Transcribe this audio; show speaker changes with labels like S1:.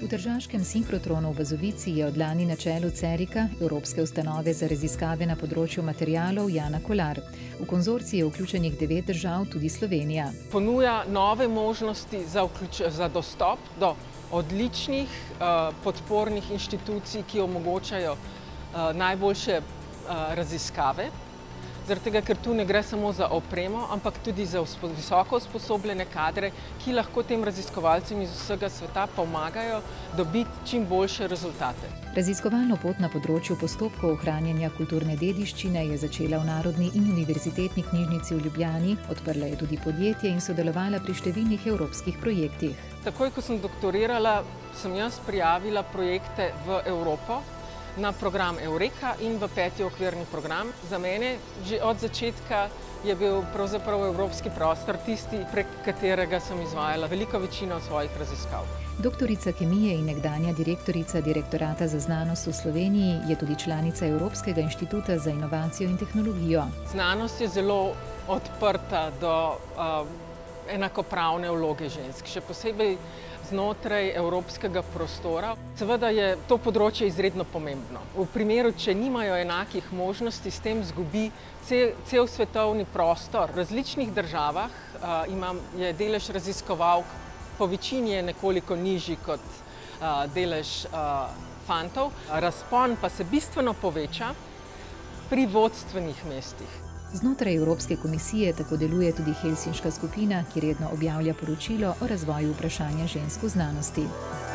S1: V tržaškem sinhrotronu v Bazovici je od lani na čelu CERIC-a, Evropske ustanove za raziskave na področju materialov, Jana Kolar. V konzorcij je vključenih 9 držav, tudi Slovenija.
S2: Ponuja nove možnosti za dostop do odličnih podpornih inštitucij, ki omogočajo najboljše raziskave. Zaradi tega, ker tu ne gre samo za opremo, ampak tudi za visoko usposobljene kadre, ki lahko tem raziskovalcem iz vsega sveta pomagajo dobiti čim boljše rezultate.
S1: Raziskovalno pot na področju postopkov ohranjanja kulturne dediščine je začela v Narodni in univerzitetni knjižnici v Ljubljani, odprla je tudi podjetje in sodelovala pri številnih evropskih projektih.
S2: Takoj, ko sem doktorirala, sem jaz prijavila projekte v Evropo, na program ERIC-a in v 5. okvirni program. Za mene že od začetka je bil pravzaprav evropski prostor tisti, prek katerega sem izvajala veliko večino svojih raziskav.
S1: Doktorica kemije in nekdanja direktorica Direktorata za znanost v Sloveniji je tudi članica Evropskega inštituta za inovacijo in tehnologijo.
S2: Znanost je zelo odprta do enakopravne vloge žensk, še posebej znotraj evropskega prostora. Seveda je to področje izredno pomembno. V primeru, če nimajo enakih možnosti, s tem izgubi cel svetovni prostor. V različnih državah je delež raziskovalk po večini je nekoliko nižji kot delež fantov. Razpon pa se bistveno poveča pri vodstvenih mestih.
S1: Znotraj Evropske komisije tako deluje tudi Helsinška skupina, ki redno objavlja poročilo o razvoju vprašanja žensk v znanosti.